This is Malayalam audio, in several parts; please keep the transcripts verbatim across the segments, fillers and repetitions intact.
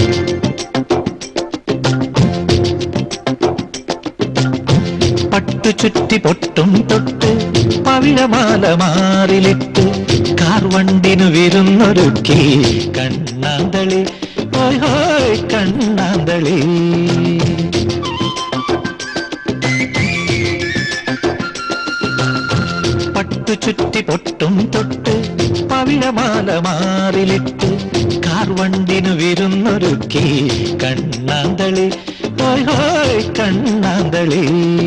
പട്ടു ചുറ്റി പൊട്ടും തൊട്ട് പവിഴമാല മാറിലിട്ട് കാർവണ്ടിനു വിരുന്നൊരുക്കി കണ്ണാന്തളി ഹോയ് ഹോയ് കണ്ണാന്തളി. പട്ടു ചുറ്റി പൊട്ടും തൊട്ട് പവിഴമാല മാറിലിട്ട് കാർവണ്ടിനു വിരുന്നൊരുക്കി കണ്ണാന്തളി ഹോയ് ഹോയ് കണ്ണാന്തളി.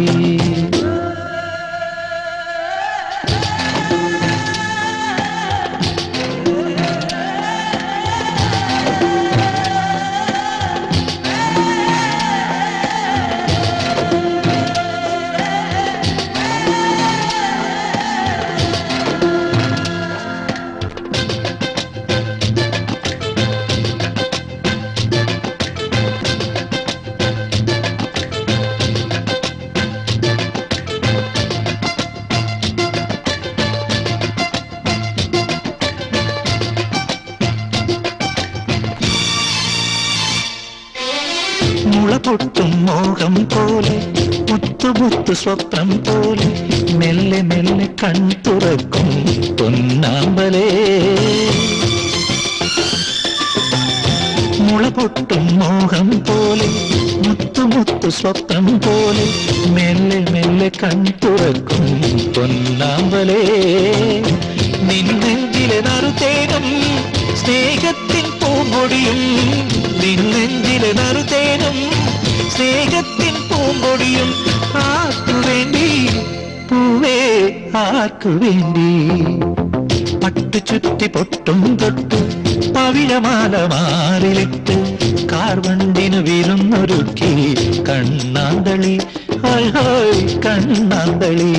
മുളപൊട്ടും മോഹം പോലെ മുത്തുമുത്തു സ്വപ്നം പോലെ മെല്ലെ മെല്ലെ കൺതുറക്കും പൊന്നാമ്പലേ. മുളപൊട്ടും മോഹം പോലെ മുത്തുമുത്തു സ്വപ്നം പോലെ മെല്ലെ മെല്ലെ കൺതുറക്കും പൊന്നാമ്പലേ. നിന്നെഞ്ചിലെ നറുതേനും സ്നേഹത്തിൻ പൂമ്പൊടിയും നിന്നെഞ്ചിലെ നറുതേനും സ്നേഹത്തിൻ പൂമ്പൊടിയും ആർക്കു വേണ്ടി പൂവേ ആർക്കു വേണ്ടി. പട്ടു ചുറ്റി പൊട്ടും തൊട്ട് പവിഴമാല മാറിലിട്ട് കാർവണ്ടിനു വിരുന്നൊരുക്കി കണ്ണാന്തളി ഹോയ് ഹോയ് കണ്ണാന്തളി.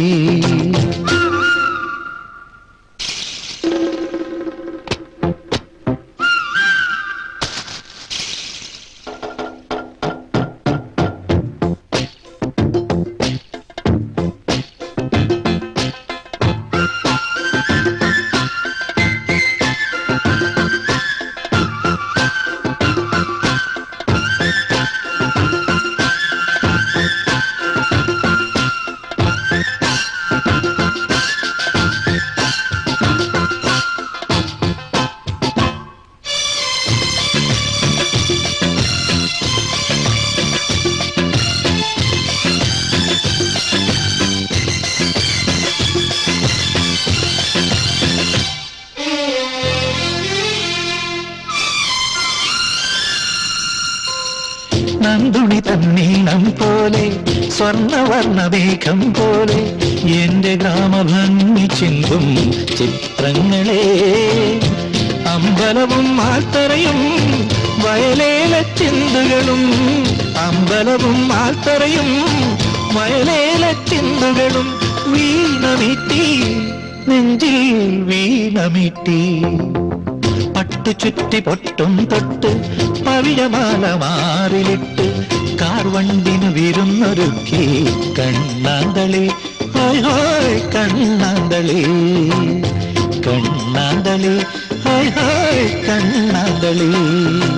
നന്ദുണി തന്നീണം പോലെ സ്വർണവർണ്ണ മേഘം പോലെ എന്റെ ഗ്രാമഭംഗി ചിന്തും ചിത്രങ്ങളെ. അമ്പലവും ആൽത്തറയും വയലേല ചിന്തുകളും അമ്പലവും ആൽത്തറയും വയലേല ചിന്തുകളും വീണമീട്ടി നെഞ്ചിൽ വീണമീട്ടി. പട്ടു ചുറ്റി പൊട്ടും തൊട്ട് പവിഴമാല മാറിലിട്ട് കാർവണ്ടിനു വിരുന്നൊരുക്കി കണ്ണാന്തളി ഹോയ് ഹോയ് കണ്ണാന്തളി കണ്ണാന്തളി ഹോയ് ഹോയ് കണ്ണാന്തളി.